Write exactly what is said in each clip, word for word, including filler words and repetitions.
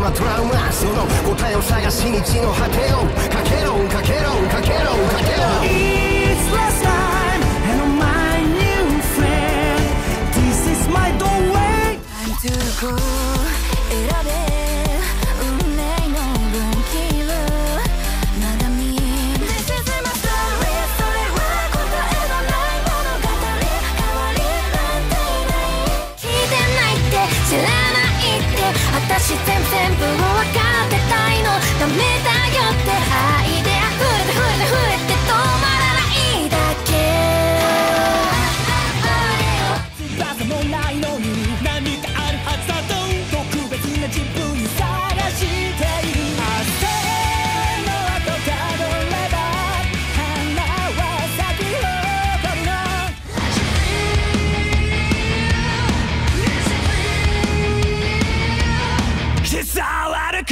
マトラウマその答えを探しに地の果てをかけろかけろかけろかけろ It's last time and on my new friend This is my doorway Time to go 選べ運命の分岐路まだ見 This is my story それは答えのない物語変わりなんていない聞いてないって知らないって私全然部を分かってたいのダメだよって愛で溢れて溢れて溢れて止まらないだけ翼もないのに何かあるはずだと特別な自分探している明日の後たどれば花は咲き誇るの季節は悪く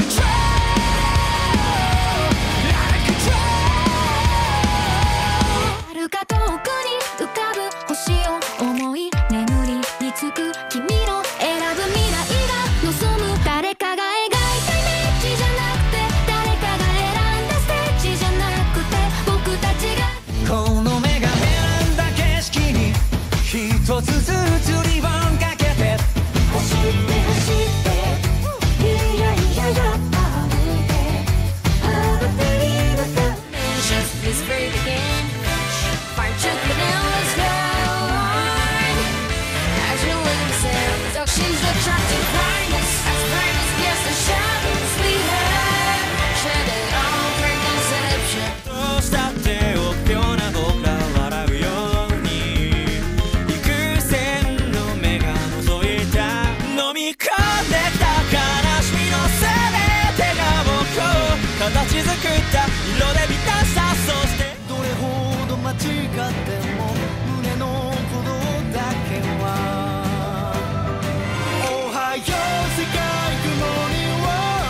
遥か遠くに浮かぶ星を思い眠りにつく君の選ぶ未来が望む誰かが描いたイメージじゃなくて誰かが選んだステージじゃなくて僕たちがこの目が選んだ景色に一つずつリボンかけて走って走っていやいややっぱ歩いて歩いているか Just this very beginning Fire took me down, let's go on As you listen, so she's attracting brightness As brightness gets the shadows we have Shed it all, break conception どうしたって臆病な僕ら笑うように幾千の目が覗いた飲み込んできた悲しみの全てが僕を形作った色で満たしたそしてどれほど間違っても胸の鼓動だけはおはよう世界雲には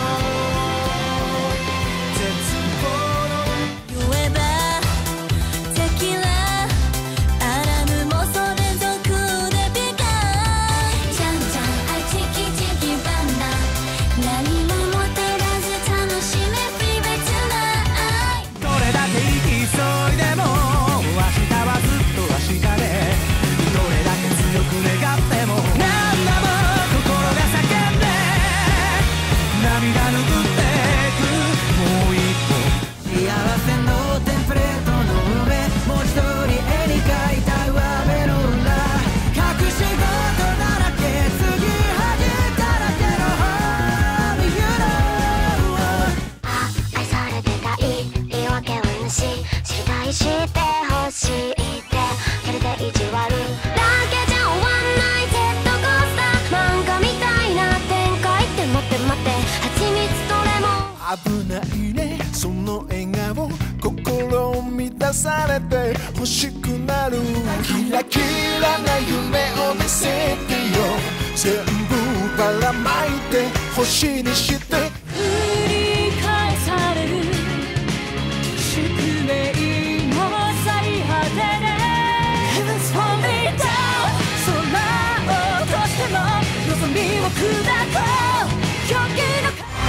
絶望の言えばテキラアラームもそれぞくでピカじゃんじゃんあいチキチキバンダ何ももたらず楽しめフリーベツな愛どれだけ急いでも明日はずっと明日でどれだけ強く願っても何度も心が叫んで涙拭ってくもう一歩幸せのテンプレートの上もう一人絵に描いた上目の裏隠し事だらけ継ぎはぎだらけの Home You know あ愛されてたい言い訳はなし知りたい知ってほしいってそれで意地悪だけじゃ終わんないジェットコースター漫画みたいな展開って待って待って蜂蜜とレモン危ないねその笑顔心を乱されて欲しくなるキラキラな夢を見せてよ全部ばらまいて星にして繰り返される宿命の最果てで Heaven's falling down 空を落としても望みを砕こう狂気の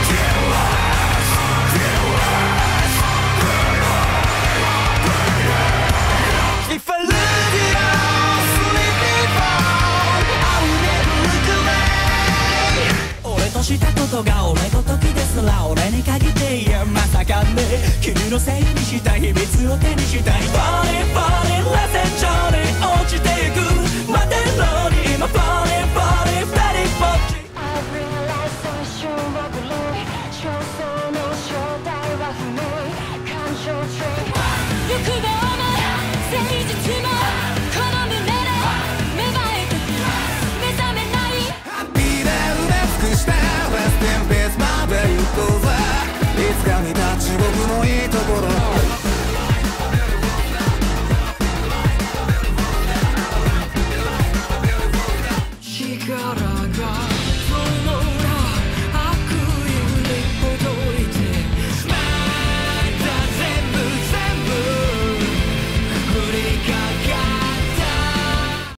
If I lose it all, sleep it all, I'll never look away 俺としたことが俺ごときですら俺に限っていやまさかね君のせいにした秘密を手にしたい What if